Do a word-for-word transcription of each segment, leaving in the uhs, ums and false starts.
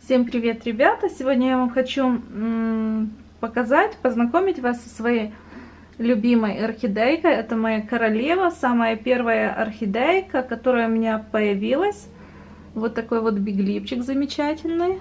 Всем привет, ребята! Сегодня я вам хочу показать, познакомить вас со своей любимой орхидейкой. Это моя королева, самая первая орхидейка, которая у меня появилась. Вот такой вот биглипчик замечательный.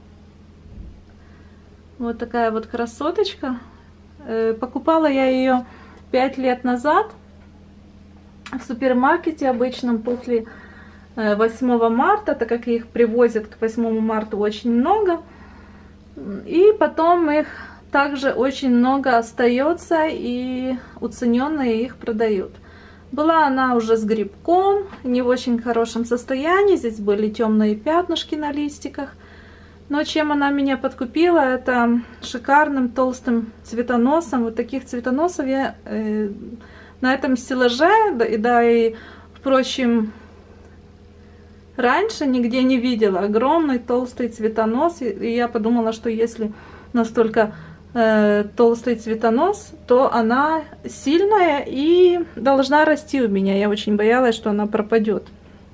Вот такая вот красоточка. Покупала я ее пять лет назад в супермаркете обычном после восьмого марта, так как их привозят к восьмому марта очень много. И потом их также очень много остается, и уцененные их продают. Была она уже с грибком, не в очень хорошем состоянии. Здесь были темные пятнышки на листиках. Но чем она меня подкупила, это шикарным толстым цветоносом. Вот таких цветоносов я э, на этом стеллаже, да, да и, впрочем, раньше нигде не видела. Огромный толстый цветонос. И я подумала, что если настолько э, толстый цветонос, то она сильная и должна расти у меня. Я очень боялась, что она пропадет.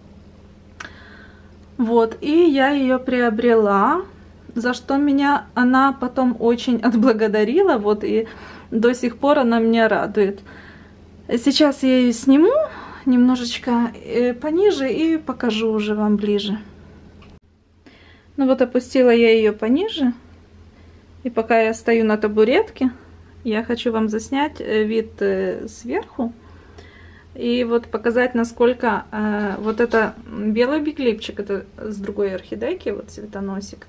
Вот, и я ее приобрела, за что меня она потом очень отблагодарила. Вот, и до сих пор она меня радует. Сейчас я ее сниму немножечко пониже и покажу уже вам ближе. Ну вот, опустила я ее пониже. И пока я стою на табуретке, я хочу вам заснять вид сверху. И вот показать, насколько э, вот это белый биглипчик, это с другой орхидейки, вот цветоносик.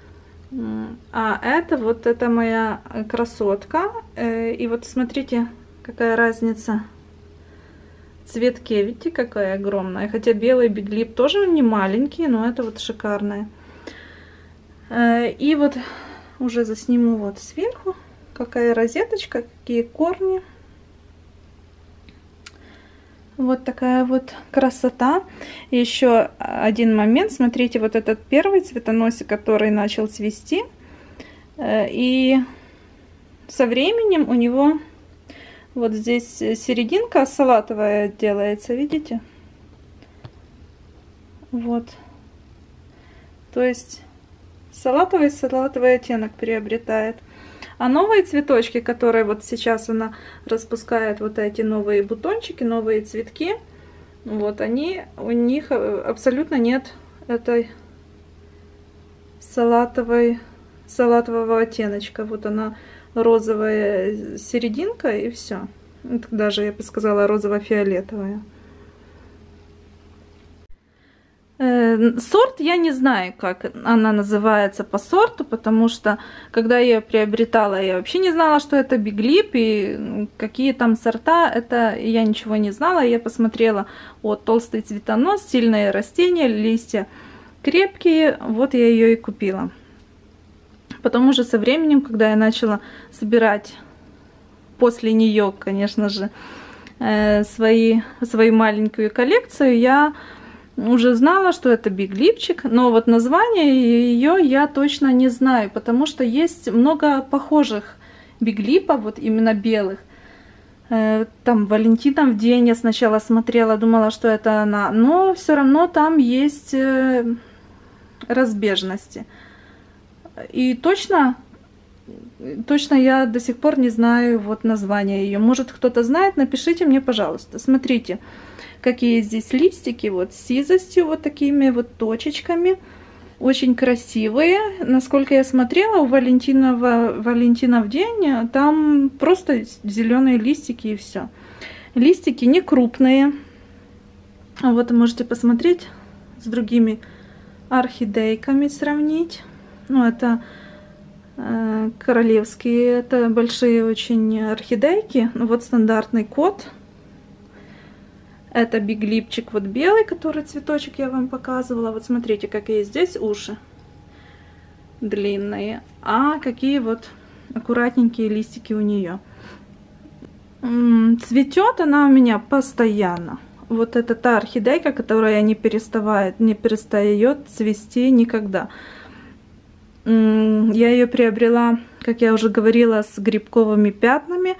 А это вот это моя красотка. Э, и вот смотрите, какая разница в цветке. Видите, какая огромная. Хотя белый биглип тоже не маленький, но это вот шикарная. Э, и вот уже засниму вот сверху, какая розеточка, какие корни. Вот такая вот красота. И еще один момент. Смотрите, вот этот первый цветоносик, который начал цвести. И со временем у него вот здесь серединка салатовая делается. Видите? Вот. То есть салатовый салатовый оттенок приобретает. А новые цветочки, которые вот сейчас она распускает, вот эти новые бутончики, новые цветки, вот они, у них абсолютно нет этой салатовой, салатового оттеночка. Вот она розовая серединка и все. Даже я бы сказала розово-фиолетовая. Сорт я не знаю, как она называется по сорту, потому что когда я ее приобретала, я вообще не знала, что это биглип и какие там сорта, это я ничего не знала. Я посмотрела, вот толстый цветонос, сильные растения, листья крепкие, вот я ее и купила. Потом уже со временем, когда я начала собирать после нее, конечно же, свои, свою маленькую коллекцию, я уже знала, что это биглипчик, но вот название ее я точно не знаю, потому что есть много похожих биглипов, вот именно белых. Там Валентинов день я сначала смотрела, думала, что это она, но все равно там есть разбежности. И точно, точно я до сих пор не знаю вот название ее. Может, кто-то знает, напишите мне, пожалуйста. Смотрите, какие здесь листики, вот с сизостью, вот такими вот точечками. Очень красивые. Насколько я смотрела, у Валентинова, Валентинов день, там просто зеленые листики и все. Листики не крупные. Вот можете посмотреть с другими орхидейками, сравнить. Ну, это э, королевские, это большие очень орхидейки. Вот стандартный код. Это биглипчик вот белый, который цветочек я вам показывала. Вот смотрите, какие здесь уши длинные. А какие вот аккуратненькие листики у нее. Цветет она у меня постоянно. Вот это та орхидейка, которая не перестает, не перестает цвести никогда. Я ее приобрела, как я уже говорила, с грибковыми пятнами.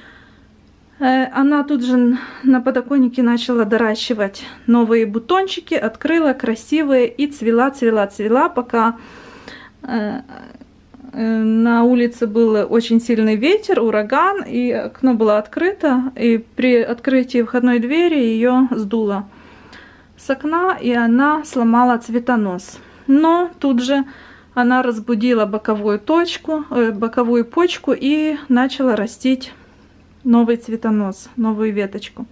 Она тут же на подоконнике начала доращивать новые бутончики, открыла красивые и цвела, цвела, цвела, пока На улице был очень сильный ветер, ураган, и окно было открыто, и при открытии входной двери ее сдуло с окна, и она сломала цветонос. Но тут же она разбудила боковую точку, э, боковую почку и начала растить новый цветонос, новую веточку.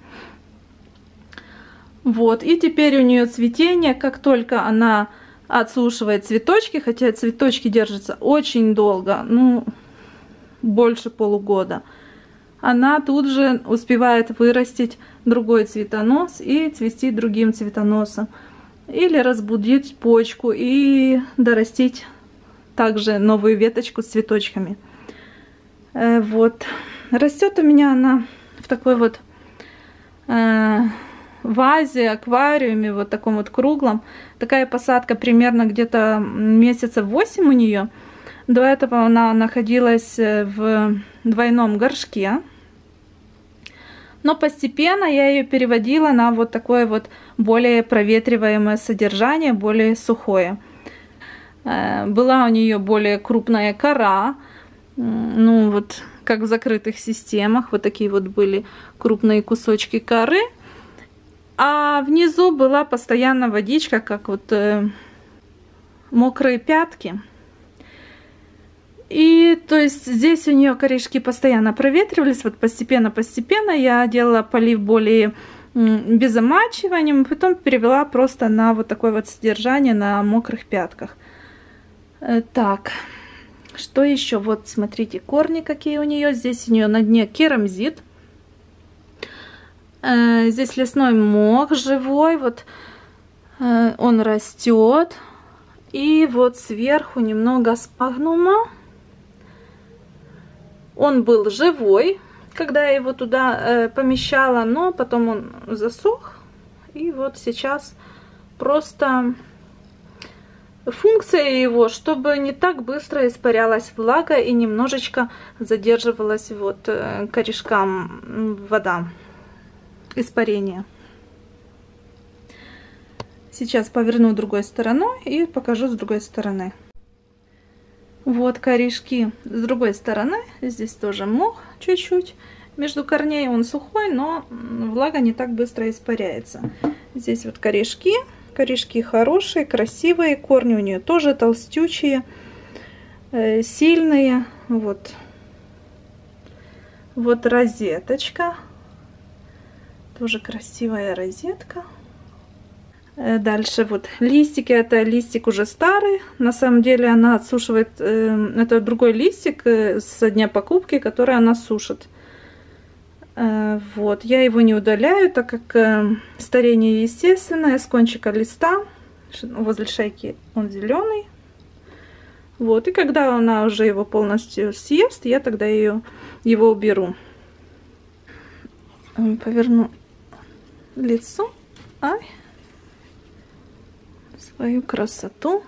Вот, и теперь у нее цветение, как только она отсушивает цветочки, хотя цветочки держатся очень долго, ну, больше полугода, она тут же успевает вырастить другой цветонос и цвести другим цветоносом. Или разбудить почку и дорастить также новую веточку с цветочками. Э, вот. Растет у меня она в такой вот э, вазе, аквариуме, вот таком вот круглом. Такая посадка примерно где-то месяцев восемь у нее. До этого она находилась в двойном горшке. Но постепенно я ее переводила на вот такое вот более проветриваемое содержание, более сухое. Была у нее более крупная кора, ну вот как в закрытых системах, вот такие вот были крупные кусочки коры. А внизу была постоянно водичка, как вот э, мокрые пятки. И то есть здесь у нее корешки постоянно проветривались, вот постепенно-постепенно я делала полив более без замачивания, потом перевела просто на вот такое вот содержание на мокрых пятках. Так, что еще? Вот смотрите, корни какие у нее. Здесь у нее на дне керамзит. Здесь лесной мох живой, вот он растет. И вот сверху немного спагнума. Он был живой, когда я его туда э, помещала, но потом он засох. И вот сейчас просто функция его, чтобы не так быстро испарялась влага и немножечко задерживалась вот э, корешкам вода, испарение. Сейчас поверну другой стороной и покажу с другой стороны. Вот корешки с другой стороны. Здесь тоже мох чуть-чуть. Между корней он сухой, но влага не так быстро испаряется. Здесь вот корешки. Корешки хорошие, красивые. Корни у нее тоже толстючие, э, сильные. Вот. Вот розеточка. Тоже красивая розетка. Дальше вот листики, это листик уже старый, на самом деле она отсушивает, э, это другой листик э, со дня покупки, который она сушит. Э, вот, я его не удаляю, так как э, старение естественное, с кончика листа, возле шейки он зеленый. Вот, и когда она уже его полностью съест, я тогда ее, его уберу. Поверну лицо. Ай. Свою красоту.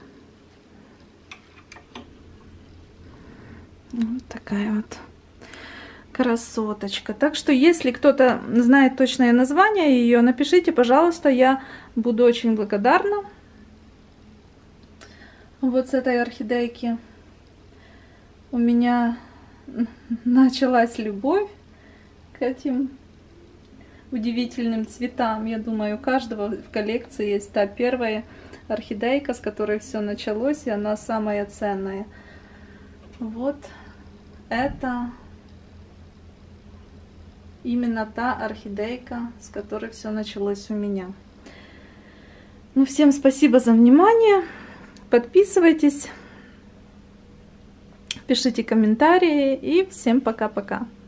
Вот такая вот красоточка. Так что, если кто-то знает точное название ее, напишите, пожалуйста, я буду очень благодарна. Вот с этой орхидейки у меня началась любовь к этим удивительным цветам. Я думаю, у каждого в коллекции есть та первая орхидейка, с которой все началось, и она самая ценная. Вот это именно та орхидейка, с которой все началось у меня. Ну, всем спасибо за внимание. Подписывайтесь, пишите комментарии и всем пока-пока.